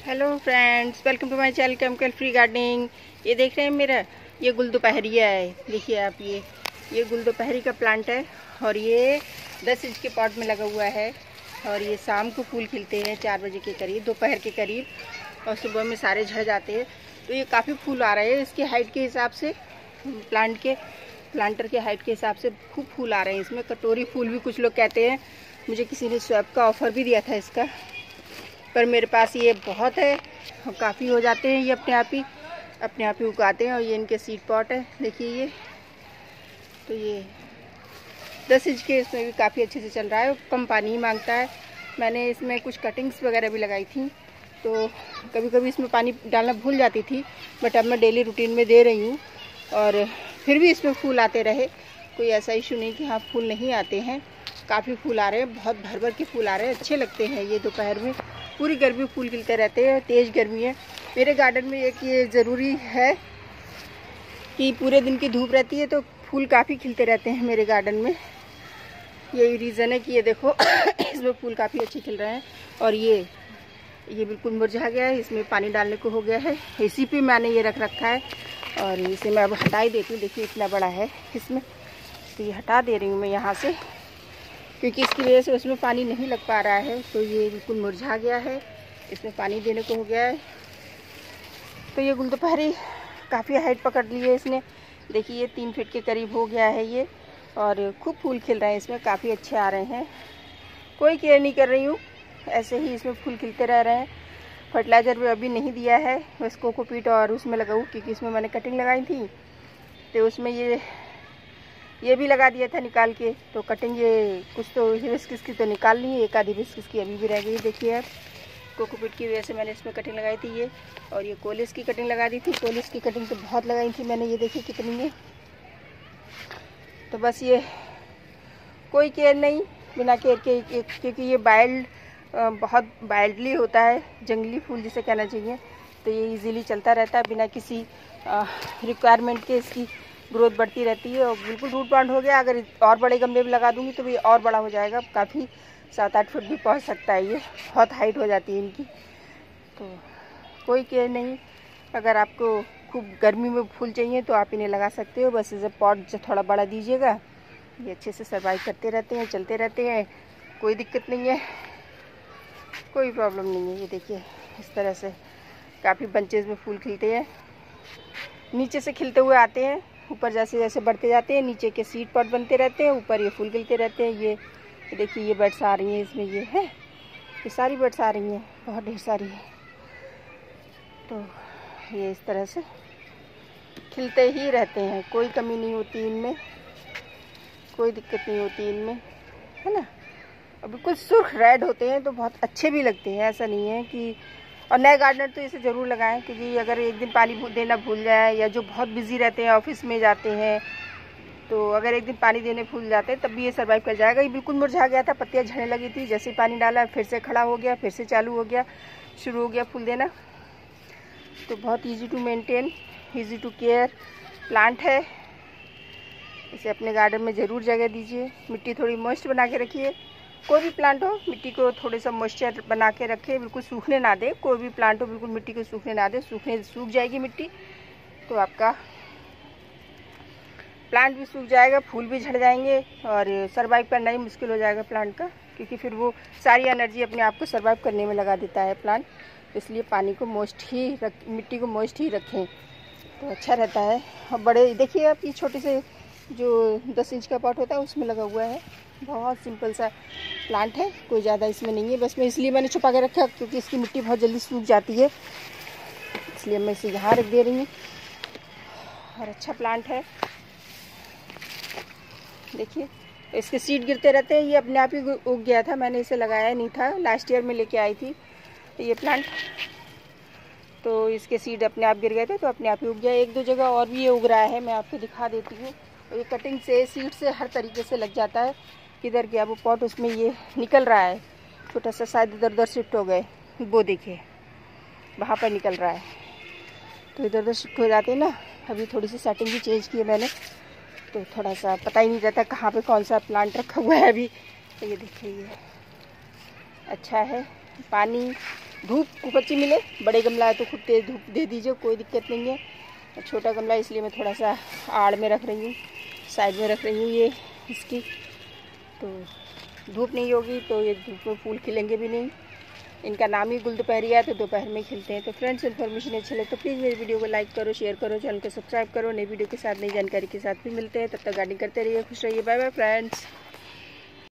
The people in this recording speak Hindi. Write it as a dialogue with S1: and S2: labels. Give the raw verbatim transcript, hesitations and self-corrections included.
S1: Hello friends, welcome to my channel chemical free gardening. ये देख रहे हैं मेरा ये गुल दोपहरिया है। देखिए आप, ये ये गुल दोपहरी का प्लांट है और ये दस इंच के पॉट में लगा हुआ है। और ये शाम को फूल खिलते हैं चार बजे के करीब, दोपहर के करीब, और सुबह में सारे झड़ जाते हैं। तो ये काफ़ी फूल आ रहे हैं इसके हाइट के हिसाब से, प्लांट के प्लांटर के हाइट के हिसाब से खूब फूल आ रहे हैं इसमें। कटोरी फूल भी कुछ लोग कहते हैं। मुझे किसी ने स्वैप का ऑफ़र भी दिया था इसका, पर मेरे पास ये बहुत है, काफ़ी हो जाते हैं। ये अपने आप ही अपने आप ही उगाते हैं। और ये इनके सीड पॉट है, देखिए ये। तो ये दस इंच के, इसमें भी काफ़ी अच्छे से चल रहा है, कम पानी ही मांगता है। मैंने इसमें कुछ कटिंग्स वगैरह भी लगाई थी, तो कभी कभी इसमें पानी डालना भूल जाती थी, बट अब मैं डेली रूटीन में दे रही हूँ। और फिर भी इसमें फूल आते रहे, कोई ऐसा इशू नहीं कि हाँ फूल नहीं आते हैं। काफ़ी फूल आ रहे हैं, बहुत भर भर के फूल आ रहे हैं, अच्छे लगते हैं। ये दोपहर में पूरी गर्मी फूल खिलते रहते हैं, तेज़ गर्मी है मेरे गार्डन में। एक ये ज़रूरी है कि पूरे दिन की धूप रहती है तो फूल काफ़ी खिलते रहते हैं मेरे गार्डन में। यही रीज़न है कि ये देखो इसमें फूल काफ़ी अच्छे खिल रहे हैं। और ये ये बिल्कुल मुरझा गया है, इसमें पानी डालने को हो गया है। इसी पे मैंने ये रख रखा है और इसे मैं अब हटा ही देती हूँ। देखिए इतना बड़ा है इसमें, तो ये हटा दे रही हूँ मैं यहाँ से, क्योंकि इसकी वजह से उसमें पानी नहीं लग पा रहा है। तो ये बिल्कुल मुरझा गया है, इसमें पानी देने को हो गया है। तो ये गुल दोपहरी काफ़ी हाइट पकड़ ली है इसने। देखिए ये तीन फीट के करीब हो गया है ये, और खूब फूल खिल रहे हैं इसमें, काफ़ी अच्छे आ रहे हैं। कोई केयर नहीं कर रही हूँ, ऐसे ही इसमें फूल खिलते रह रहे हैं। फर्टिलाइज़र भी अभी नहीं दिया है, बस कोकोपीट और उसमें लगाऊँ, क्योंकि इसमें मैंने कटिंग लगाई थी तो उसमें ये ये भी लगा दिया था निकाल के। तो कटिंग ये कुछ तो हिबिस्कस की तो निकाल ली है, एक आधी हिबिस्कस की अभी भी रह गई। देखिए आप, कोकोपीट की वजह से मैंने इसमें कटिंग लगाई थी ये। और ये कोलिस की कटिंग लगा दी थी। कोलिस की कटिंग तो बहुत लगाई थी मैंने, ये देखिए कितनी है। तो बस ये कोई केयर नहीं, बिना केयर के, क्योंकि ये वाइल्ड बहुत वाइल्डली होता है, जंगली फूल जिसे कहना चाहिए। तो ये इजीली चलता रहता है बिना किसी रिक्वायरमेंट के, इसकी ग्रोथ बढ़ती रहती है। और बिल्कुल रूट बाउंड हो गया। अगर और बड़े गमले में लगा दूंगी तो ये और बड़ा हो जाएगा, काफ़ी सात आठ फुट भी पहुंच सकता है। ये बहुत हाइट हो जाती है इनकी। तो कोई केयर नहीं। अगर आपको खूब गर्मी में फूल चाहिए तो आप इन्हें लगा सकते हो, बस इसे पॉट जो थोड़ा बड़ा दीजिएगा। ये अच्छे से सर्वाइव करते रहते हैं, चलते रहते हैं, कोई दिक्कत नहीं है, कोई प्रॉब्लम नहीं है। ये देखिए इस तरह से काफ़ी बंचेज में फूल खिलते हैं, नीचे से खिलते हुए आते हैं, ऊपर जैसे जैसे बढ़ते जाते हैं नीचे के सीड पॉट बनते रहते हैं, ऊपर ये फूल खिलते रहते हैं। ये, ये देखिए ये बर्ड्स आ रही हैं इसमें, ये है, ये सारी बर्ड्स आ रही हैं, बहुत ढेर सारी है। तो ये इस तरह से खिलते ही रहते हैं, कोई कमी नहीं होती इनमें, कोई दिक्कत नहीं होती इनमें, है ना। और बिल्कुल सुर्ख रेड होते हैं तो बहुत अच्छे भी लगते हैं, ऐसा नहीं है कि। और नए गार्डनर तो इसे ज़रूर लगाएं, क्योंकि अगर एक दिन पानी देना भूल जाए, या जो बहुत बिजी रहते हैं, ऑफिस में जाते हैं, तो अगर एक दिन पानी देने भूल जाते हैं तब भी ये सर्वाइव कर जाएगा। ये बिल्कुल मुरझा गया था, पत्तियां झड़ने लगी थी, जैसे ही पानी डाला फिर से खड़ा हो गया, फिर से चालू हो गया, शुरू हो गया फूल देना। तो बहुत easy to maintain, easy to care plant है। इसे अपने गार्डन में ज़रूर जगह दीजिए। मिट्टी थोड़ी मॉइस्ट बना के रखिए। कोई भी प्लांट हो मिट्टी को थोड़े सा मॉइस्चर बना के रखे, बिल्कुल सूखने ना दे। कोई भी प्लांट हो बिल्कुल मिट्टी को सूखने ना दे, सूखने सूख जाएगी मिट्टी तो आपका प्लांट भी सूख जाएगा, फूल भी झड़ जाएंगे, और सर्वाइव करना ही मुश्किल हो जाएगा प्लांट का, क्योंकि फिर वो सारी एनर्जी अपने आप को सर्वाइव करने में लगा देता है प्लांट। इसलिए पानी को मॉइस्ट ही रख, मिट्टी को मॉइस्ट ही रखें तो अच्छा रहता है। और बड़े देखिए आप, ये छोटे से जो दस इंच का पॉट होता है उसमें लगा हुआ है, बहुत सिंपल सा प्लांट है, कोई ज़्यादा इसमें नहीं है। बस मैं इसलिए मैंने छुपा के रखा क्योंकि इसकी मिट्टी बहुत जल्दी सूख जाती है, इसलिए मैं इसे यहाँ रख दे रही हूँ। और अच्छा प्लांट है, देखिए इसके सीड गिरते रहते हैं। ये अपने आप ही उग गया था, मैंने इसे लगाया नहीं था, लास्ट ईयर में लेके आई थी ये प्लांट, तो इसके सीड अपने आप गिर गए थे तो अपने आप ही उग गया। एक दो जगह और भी ये उग रहा है, मैं आपको दिखा देती हूँ। ये कटिंग से, सीड से हर तरीके से लग जाता है। किधर गया वो पॉट, उसमें ये निकल रहा है, छोटा सा शायद इधर उधर शिफ्ट हो गए, वो देखिए वहाँ पर निकल रहा है। तो इधर उधर शिफ्ट हो जाते हैं ना। अभी थोड़ी सी सेटिंग भी चेंज की है मैंने, तो थोड़ा सा पता ही नहीं रहता कहाँ पे कौन सा प्लांट रखा हुआ है अभी। तो ये देखिए ये अच्छा है, पानी धूप खूब अच्छी मिले। बड़े गमला है तो खूब तेज़ धूप दे दीजिए, कोई दिक्कत नहीं है। और छोटा गमला इसलिए मैं थोड़ा सा आड़ में रख रही हूँ, साइड में रख रही हूँ ये इसकी, तो धूप नहीं होगी तो ये धूप में फूल खिलेंगे भी नहीं। इनका नाम ही गुल दोपहरिया है तो दोपहर में खिलते हैं। तो फ्रेंड्स, इन्फॉर्मेशन अच्छी लगे तो प्लीज़ मेरी वीडियो को लाइक करो, शेयर करो, चैनल को सब्सक्राइब करो। नई वीडियो के साथ नई जानकारी के साथ भी मिलते हैं। तब तक गार्डनिंग करते रहिए, खुश रहिए। Bye bye friends.